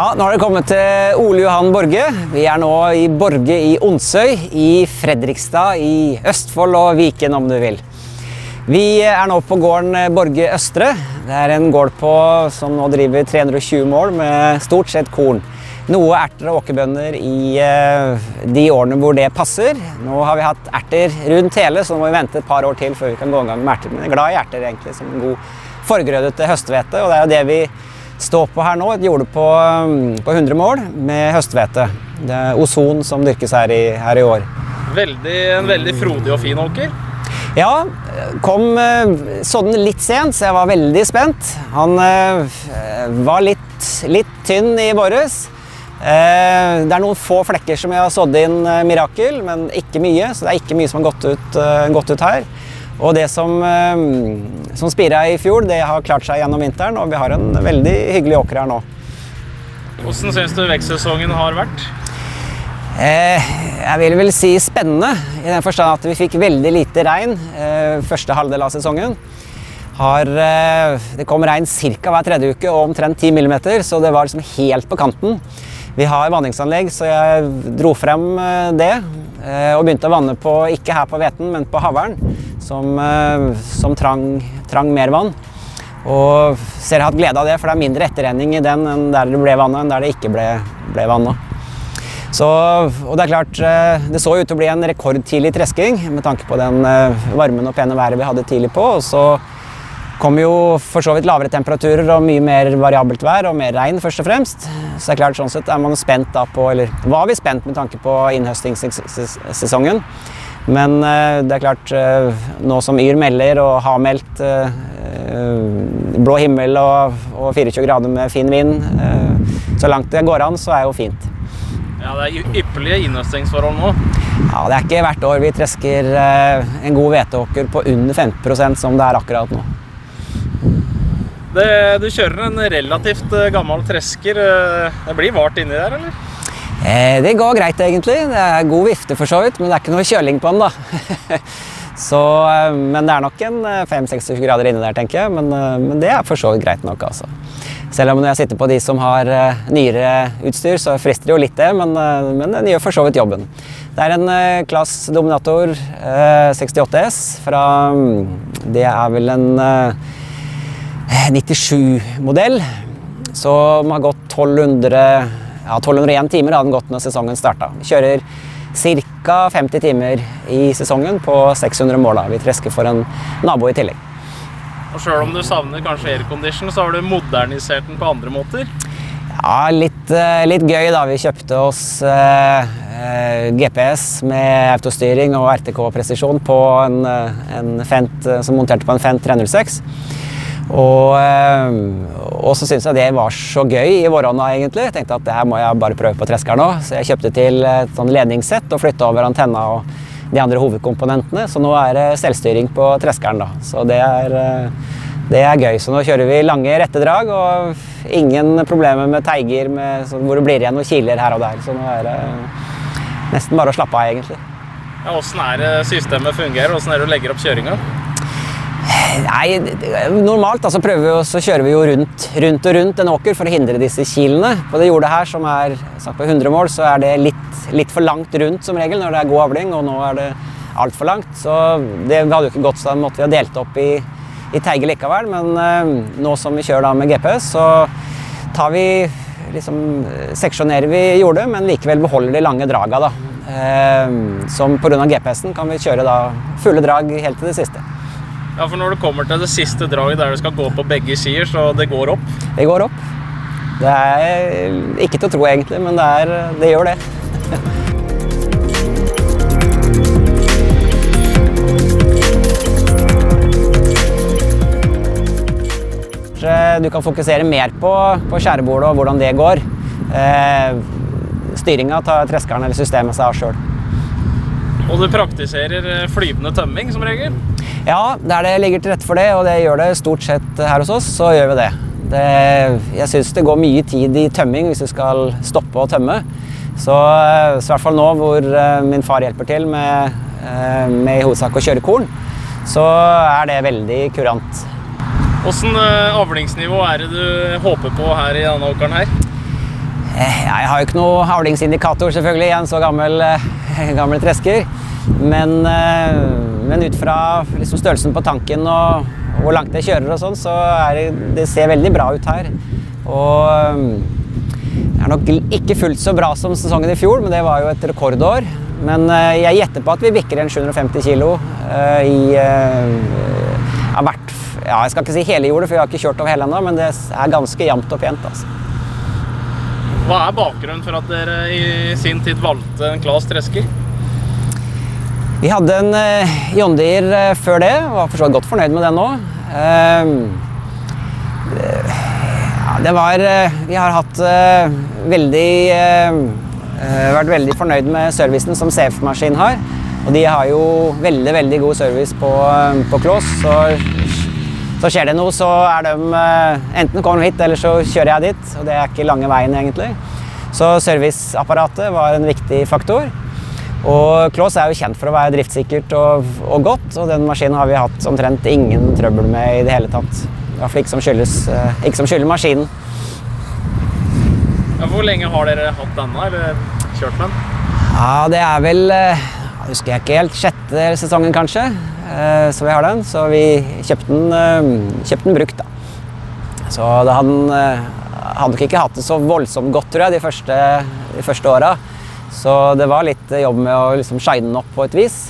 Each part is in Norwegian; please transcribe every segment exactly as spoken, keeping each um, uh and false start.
Ja, nå har det kommet til Ole Johan Borge. Vi er nå i Borge i Onsøy, i Fredrikstad, i Østfold og Viken om du vil. Vi er nå på gården Borge Østre. Det er en gård på som nå driver tre hundre og tjue mål med stort sett korn. Noe erter og åkerbønner i uh, de årene hvor det passer. Nå har vi hatt erter rundt hele, så nå må vi vente et par år til før vi kan gå en gang med erter. Men jeg er glad i erter egentlig, som en god forgrødete høstvete, og det er jo det vi står på her nå, et jorde på, på hundre mål med høstvete. Det er ozon som dyrkes her i, her i år. Veldig, en veldig frodig og fin åker. Ja, kom sånn litt sent, så jeg var veldig spent. Han eh, var litt, litt tynn i våres. Eh, det er noen få flekker som jeg har sådd inn eh, mirakel, men ikke mye, så det er ikke mye som har gått ut, eh, gått ut her. Og det som, som spira i fjor, det har klart seg gjennom vinteren, og vi har en veldig hyggelig åker her nå. Hvordan synes du vekstsesongen har vært? Eh, jeg vil vel si spennende, i den forstand at vi fikk veldig lite regn eh, første halvdel av sesongen. Har, eh, det kom regn cirka hver tredje uke og omtrent ti millimeter, så det var liksom helt på kanten. Vi har vanningsanlegg, så jeg dro frem det, eh, og begynte å vanne på, ikke her på Veten, men på Havern, som, som trang, trang mer vann. Og ser jeg har hatt glede av det, for det er mindre etterrenning i den enn der det ble vannet, enn der det ikke ble, ble vannet. Så, og det er klart, det så ut til å bli en rekordtidlig tresking, med tanke på den varmen og pene været vi hadde tidlig på. Og så kom jo for så vidt lavere temperaturer og mye mer variabelt vær og mer regn først og fremst. Så det er klart, sånn sett er man spent da på, eller var vi spent med tanke på innhøstingssesongen. Men uh, det er klart, uh, nå som Yr melder og har meldt uh, blå himmel og, og fireogtjue grader med fin vind, uh, så langt det går an, så er det jo fint. Ja, det er ypperlige innhøstingsforhold nå. Ja, det er ikke hvert år vi tresker uh, en god hveteåker på under femten prosent som det er akkurat nå. Det, du kjører en relativt uh, gammel tresker. Uh, det blir vart inni der, eller? Eh, det går greit egentlig. Det er god vifte for så vidt, men det er ikke noe kjøling på den da. så, men det er nok en fem til seks grader inne der, tenker jeg. Men, men det er for så vidt greit nok, altså. Selv om når jeg sitter på de som har uh, nyere utstyr, så frister det jo litt det, men, uh, men den gjør for så vidt jobben. Det er en uh, Class Dominator uh, sekstiåtte S fra, um, det er vel en uh, nittisju-modell, som har gått tolv hundre, ja, tolv hundre og én timer hadde den gått når sesongen startet. Vi kjører ca. femti timer i sesongen på seks hundre mål. Vi tresker for en nabo i tillegg. Og selv om du savner kanskje aircondition, så har du modernisert den på andre måter? Ja, litt, litt gøy da. Vi kjøpte oss eh, G P S med autostyring og R T K-presisjon på en, en Fendt, som monterte på en Fendt tre null seks. Og, og så synes jeg det var så gøy i våronna egentlig. Jeg tenkte at det her må jeg bare prøve på tresker nå. Så jeg kjøpte til et sånn ledningssett og flyttet over antenna og de andre hovedkomponentene. Så nå er det selvstyring på treskeren da. Så det er, det er gøy. Så nå kjører vi lange rettedrag og ingen problemer med teiger med, hvor det blir igjen noen kiler her og der. Så nå er det nesten bare å slappe av egentlig. Ja, hvordan er det systemet fungerer? Hvordan er det du legger opp kjøringa? Nei, normalt altså prøver vi, så kjører vi jo rundt, rundt og rundt en åker for å hindre disse kilene. På det jordet her, som er sagt på hundre mål, så er det litt, litt for langt rundt som regel når det er god avling, og nå er det alt for langt. Så det hadde jo ikke gått, så da måtte vi ha delt opp i, i teiger likevel, men uh, nå som vi kjører da med G P S, så tar vi, liksom, seksjonerer vi jordet, men likevel beholder de lange draga da. Uh, som på grunn av G P S-en kan vi kjøre da fulle drag helt til det siste. Ja, for når du kommer til det siste draget der du skal gå på begge sider, så det går opp? Det går opp. Det er ikke til å tro egentlig, men det, er, det gjør det. Du kan fokusere mer på, på skjærebordet og hvordan det går. Eh, styringen tar treskeren eller systemet seg av selv. Og du praktiserer flyvende tømming som regel? Ja, der det ligger til rette for det, og det gjør det stort sett her hos oss, så gjør vi det. det jeg synes det går mye tid i tømming hvis du skal stoppe å tømme. Så, så i hvert fall nå hvor min far hjelper til med, med i hovedsak å kjøre korn, så er det veldig kurant. Hvordan avlingsnivå er det du håper på her i denne åkeren her? Jeg har jo ikke noe avlingsindikator selvfølgelig i en så gammel, gammel tresker, men, men ut fra liksom størrelsen på tanken og hvor langt jeg kjører og sånn, så er det, det ser veldig bra ut her. Og det er nok ikke fullt så bra som sesongen i fjor, men det var jo et rekordår. Men jeg gjetter på at vi bikker en sju hundre og femti kilo i ja, hvert, ja, jeg skal ikke si hele jordet, for jeg har ikke kjørt over hele enda, men det er ganske jevnt og pent, altså. Hva er bakgrunnen for at dere i sin tid valgte en Claas tresker? Vi hadde en uh, John Deere uh, før det, og var for så vidt godt fornøyd med den nå. Uh, ja, det var, uh, vi har hatt uh, veldig, uh, uh, vært veldig fornøyd med servicen som C F-maskin har. Og de har jo veldig, veldig god service på, uh, på Claas, så, så skjer det noe, så er de, uh, enten kommer de hit, eller så kjører jeg dit, og det er ikke lange veien egentlig. Så serviceapparatet var en viktig faktor. Og Claas er jo kjent for å være driftssikkert og, og godt, og den maskinen har vi hatt omtrent ingen trøbbel med i det hele tatt. I hvert fall ikke som skyldes, ikke som skylder maskinen. Ja, hvor lenge har dere hatt denne, eller kjørt med den? Ja, det er vel, jeg husker jeg ikke helt, sjette sesongen kanskje, så vi har den. Så vi kjøpte den, kjøpte den brukt da. Så da hadde den, hadde nok ikke hatt det så voldsomt godt, tror jeg, de første, de første årene. Så det var litt jobb med å liksom shine den opp på et vis.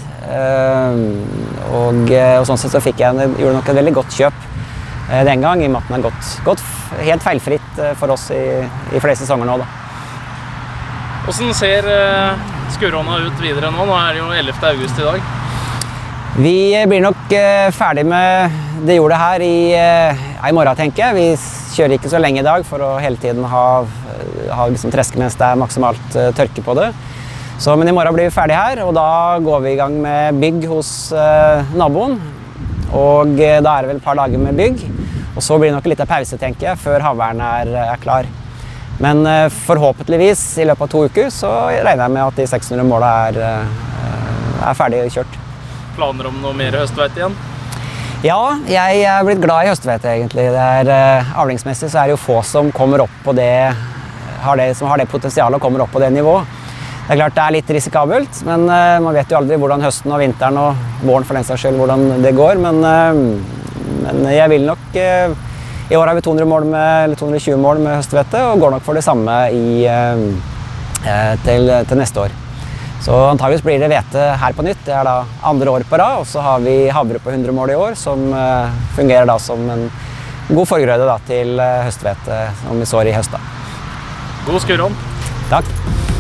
Og, og sånn sett så fikk jeg en, gjorde nok et veldig godt kjøp den gang, i og med at den har gått, gått helt feilfritt for oss i, i flere sesonger nå, da. Hvordan ser skurråna ut videre nå? Nå er det jo ellevte august i dag. Vi blir nok ferdig med det jordet her i, i morgen, tenker jeg. Vi kjører ikke så lenge i dag for å hele tiden ha, ha liksom treske mens det er maksimalt uh, tørke på det. Så, men i morgen blir vi ferdig her, og da går vi i gang med bygg hos uh, naboen. Og uh, da er det vel et par dager med bygg. Og så blir det nok litt av pause, tenker jeg, før haveren er, er klar. Men uh, forhåpentligvis i løpet av to uker så regner jeg med at de seks hundre målene er, uh, er ferdig kjørt. Planer om noe mer høstveit igjen? Ja, jeg er blitt glad i høstvete egentlig. Det er, uh, avlingsmessig så er det jo få som kommer opp på det, har det, som har det potensialet og kommer opp på det nivået. Det er klart det er litt risikabelt, men uh, man vet jo aldri hvordan høsten og vinteren og våren for den saks skyld, hvordan det går. Men, uh, men jeg vil nok, uh, i år har vi to hundre mål med, eller to hundre og tjue mål med høstvete, og går nok for det samme i, uh, til, til neste år. Så antageligvis blir det hvete her på nytt. Det er da andre år på rad, og så har vi havre på hundre mål i år, som uh, fungerer da som en god forgrøde da, til uh, høstvete som vi sår i høst. Da. God skurrån. Takk.